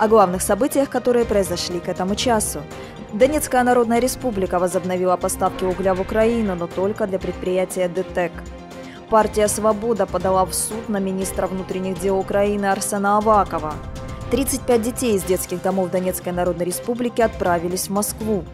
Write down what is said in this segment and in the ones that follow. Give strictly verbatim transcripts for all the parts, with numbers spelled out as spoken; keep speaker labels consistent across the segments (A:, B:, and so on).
A: О главных событиях, которые произошли к этому часу. Донецкая Народная Республика возобновила поставки угля в Украину, но только для предприятия ДТЭК. Партия «Свобода» подала в суд на министра внутренних дел Украины Арсена Авакова. тридцать пять детей из детских домов Донецкой Народной Республики отправились в Москву.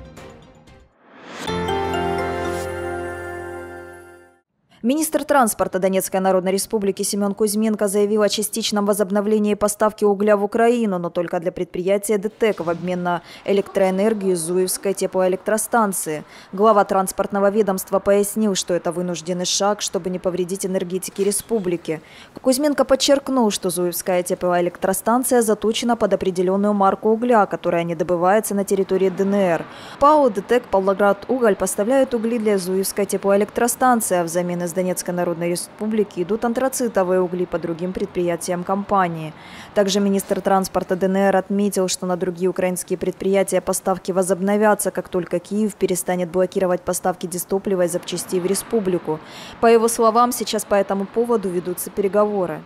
A: Министр транспорта Донецкой Народной Республики Семен Кузьменко заявил о частичном возобновлении поставки угля в Украину, но только для предприятия ДТЭК в обмен на электроэнергию Зуевской теплоэлектростанции. Глава транспортного ведомства пояснил, что это вынужденный шаг, чтобы не повредить энергетике республики. Кузьменко подчеркнул, что Зуевская теплоэлектростанция заточена под определенную марку угля, которая не добывается на территории ДНР. ПАО «ДТЭК Павлоград-Уголь» поставляют угли для Зуевской теплоэлектростанции, а взамен из Донецкой Народной Республики идут антрацитовые угли по другим предприятиям компании. Также министр транспорта ДНР отметил, что на другие украинские предприятия поставки возобновятся, как только Киев перестанет блокировать поставки дистоплива и запчастей в республику. По его словам, сейчас по этому поводу ведутся переговоры.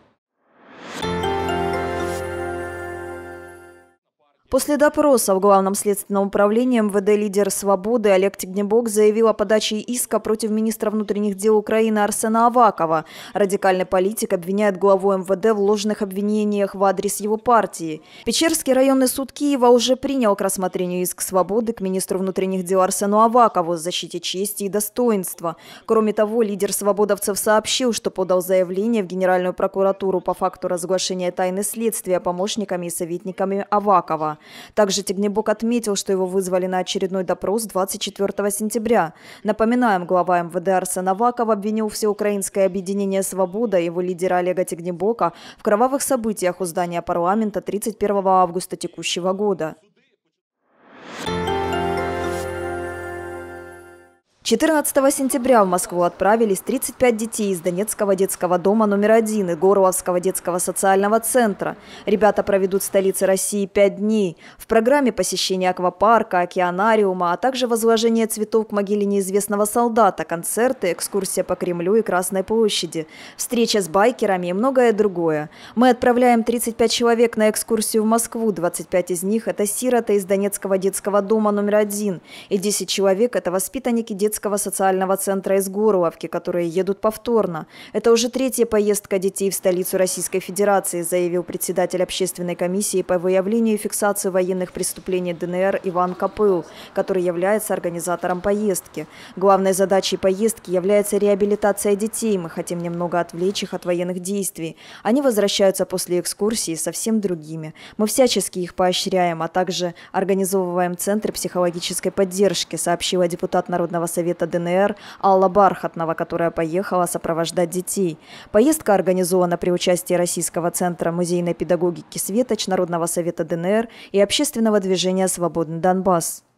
A: После допроса в Главном следственном управлении МВД лидер «Свободы» Олег Тигнебок заявил о подаче иска против министра внутренних дел Украины Арсена Авакова. Радикальный политик обвиняет главу МВД в ложных обвинениях в адрес его партии. Печерский районный суд Киева уже принял к рассмотрению иск «Свободы» к министру внутренних дел Арсену Авакову о защите чести и достоинства. Кроме того, лидер свободовцев сообщил, что подал заявление в Генеральную прокуратуру по факту разглашения тайны следствия помощниками и советниками Авакова. Также Тигнебок отметил, что его вызвали на очередной допрос двадцать четвёртого сентября. Напоминаем, глава МВД Арсен Аваков обвинил всеукраинское объединение «Свобода» и его лидера Олега Тигнебока в кровавых событиях у здания парламента тридцать первого августа текущего года. четырнадцатого сентября в Москву отправились тридцать пять детей из Донецкого детского дома номер один и Горловского детского социального центра. Ребята проведут в столице России пять дней. В программе посещение аквапарка, океанариума, а также возложение цветов к могиле неизвестного солдата, концерты, экскурсия по Кремлю и Красной площади, встреча с байкерами и многое другое. Мы отправляем тридцать пять человек на экскурсию в Москву. двадцать пять из них – это сироты из Донецкого детского дома номер один, и десять человек – это воспитанники детского Детского социального центра из Горловки, которые едут повторно. Это уже третья поездка детей в столицу Российской Федерации, заявил председатель общественной комиссии по выявлению и фиксации военных преступлений ДНР Иван Копыл, который является организатором поездки. Главной задачей поездки является реабилитация детей. Мы хотим немного отвлечь их от военных действий. Они возвращаются после экскурсии совсем другими. Мы всячески их поощряем, а также организовываем центры психологической поддержки, сообщила депутат Народного совета Совета ДНР Алла Бархатнова, которая поехала сопровождать детей. Поездка организована при участии Российского центра музейной педагогики «Светоч», Народного совета ДНР и общественного движения «Свободный Донбасс».